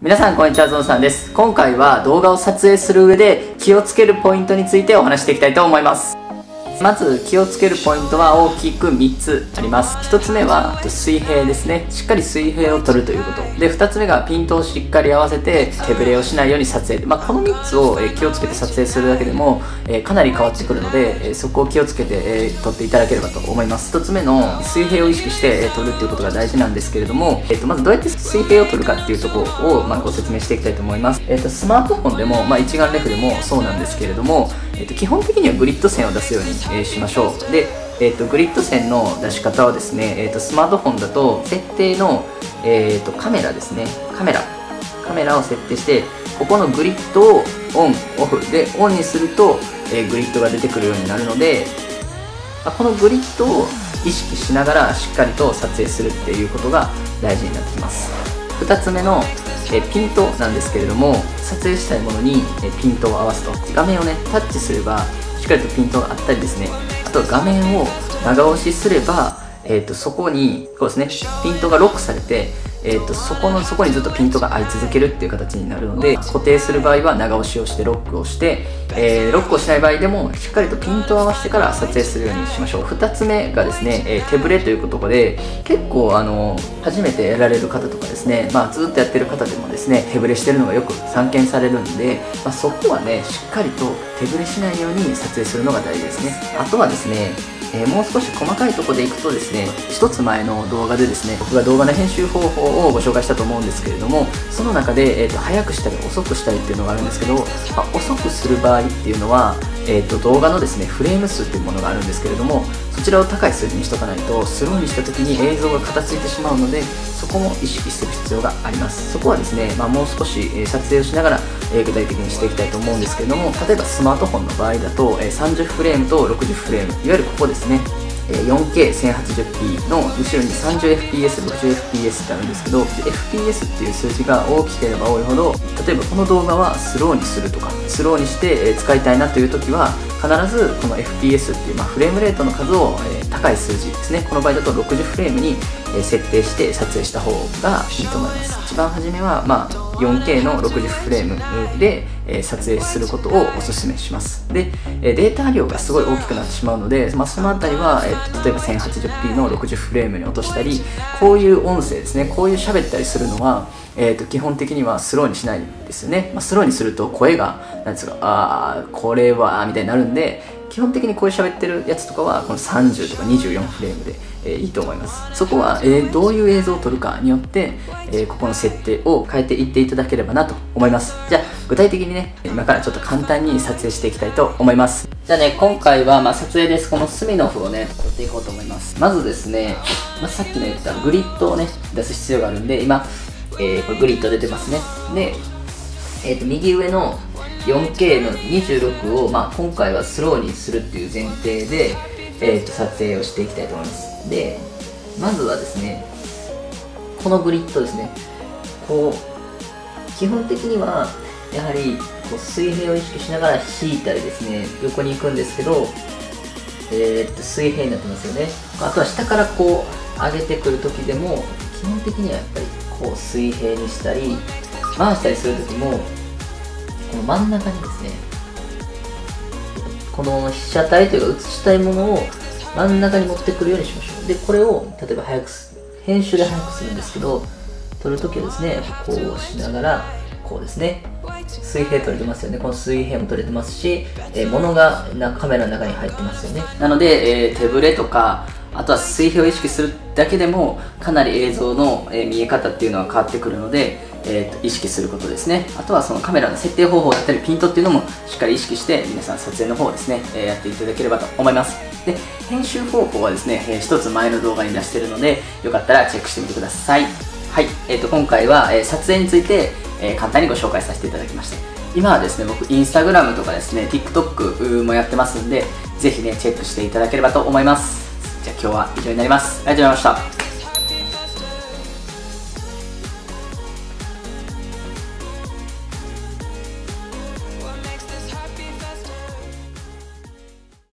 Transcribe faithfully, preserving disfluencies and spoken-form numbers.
皆さんこんにちは、ゾウさんです。今回は動画を撮影する上で気をつけるポイントについてお話していきたいと思います。まず気をつけるポイントは大きくみっつあります。ひとつめは水平ですね。しっかり水平を取るということで、ふたつめがピントをしっかり合わせて手ぶれをしないように撮影、まあ、このみっつを気をつけて撮影するだけでもかなり変わってくるので、そこを気をつけて撮っていただければと思います。ひとつめの水平を意識して撮るっていうことが大事なんですけれども、えっとまずどうやって水平を撮るかっていうところをまあご説明していきたいと思います。えっとスマートフォンでも、まあ、一眼レフでもそうなんですけれども、えっと基本的にはグリッド線を出すようにえー、しましょう。で、えーと、グリッド線の出し方はですね、えーと、スマートフォンだと設定の、えーと、カメラですね、カメラカメラを設定して、ここのグリッドをオンオフでオンにすると、えー、グリッドが出てくるようになるので、まあ、このグリッドを意識しながらしっかりと撮影するっていうことが大事になってきます。ふたつめのえピントなんですけれども、撮影したいものにえピントを合わすと、画面をねタッチすればしっかりとピントがあったりですね、あと画面を長押しすれば、えー、とそこにこうですねピントがロックされて、えー、とそこのそこにずっとピントが合い続けるっていう形になるので、固定する場合は長押しをしてロックをして、えー、ロックをしない場合でもしっかりとピントを合わせてから撮影するようにしましょう。ふたつめがですね、えー、手ぶれということで、結構あの初めてやられる方とかですね、まあ、ずっとやってる方でもですね手ぶれしてるのがよく散見されるんで、まあ、そこはねしっかりと手ぶれしないように撮影するのが大事ですね。あとはですね、えー、もう少し細かいところでいくとですね、一つ前の動画でですね、僕が動画の編集方法をご紹介したと思うんですけれども、その中で、えー、と早くしたり遅くしたりっていうのがあるんですけど、まあ、遅くする場合っていうのは、えー、と動画のですねフレーム数っていうものがあるんですけれども、そちらを高い数字にしとかないとスローにした時に映像が片付いてしまうので、そこも意識する必要があります。そこはですね、まあ、もう少し、えー、撮影をしながら、えー、具体的にしていきたいと思うんですけれども、例えばスマートフォンの場合だと、えー、さんじゅうフレームとろくじゅうフレーム、いわゆるここですね、よんケーせんはちじゅうピー の後ろに さんじゅうエフピーエス、ろくじゅうエフピーエス ってあるんですけど、エフピーエス っていう数字が大きければ多いほど、例えばこの動画はスローにするとか、スローにして使いたいなという時は、必ずこの エフピーエス っていう、まあ、フレームレートの数を、えー、高い数字ですね、この場合だとろくじゅうフレームに、えー、設定して撮影した方がいいと思います。一番初めは、まあ、よんケー のろくじゅうフレームで、えー、撮影することをお勧めします。で、えー、データ量がすごい大きくなってしまうので、まあ、そのあたりは、えー、例えば せんはちじゅうピー のろくじゅうフレームに落としたり、こういう音声ですね、こういう喋ったりするのは、えー、と基本的にはスローにしないですよね。まあ、スローにすると声がなんですか、あーこれはみたいになるんで、基本的にこういう喋ってるやつとかはこのさんじゅうとかにじゅうよんフレームで、えー、いいと思います。そこは、えー、どういう映像を撮るかによって、えー、ここの設定を変えていっていただければなと思います。じゃあ具体的にね、今からちょっと簡単に撮影していきたいと思います。じゃあね、今回はまあ撮影です。このスミノフをね撮っていこうと思います。まずですね、まあ、さっきの言ったグリッドをね出す必要があるんで、今、えー、これグリッド出てますね。で、えー、と右上の よんケー のにじゅうろくを、まあ、今回はスローにするっていう前提で、えー、と撮影をしていきたいと思います。で、まずはですね、このグリッドですね、こう基本的にはやはりこう水平を意識しながら引いたりですね、横に行くんですけど、えー、っと水平になってますよね。あとは下からこう上げてくる時でも基本的にはやっぱりこう水平にしたり回したりする時も、この真ん中にですね、この被写体というか映したいものを真ん中に持ってくるようにしましょう。で、これを例えば早くす編集で早くするんですけど、撮るときはですね、こうしながらこうですね、水平撮れてますよね。この水平も撮れてますし、えー、物がなカメラの中に入ってますよね。なので、えー、手ぶれとか、あとは水平を意識するだけでもかなり映像の、えー、見え方っていうのは変わってくるので、えー、と意識することですね。あとはそのカメラの設定方法だったりピントっていうのもしっかり意識して皆さん撮影の方をですね、えー、やっていただければと思います。で、編集方法はですね、えー、一つ前の動画に出してるので、よかったらチェックしてみてください。はい、えー、と今回は、えー、撮影について、えー、簡単にご紹介させていただきました。今はですね、僕インスタグラムとかですね TikTok もやってますんで、ぜひねチェックしていただければと思います。じゃあ今日は以上になります。ありがとうございました。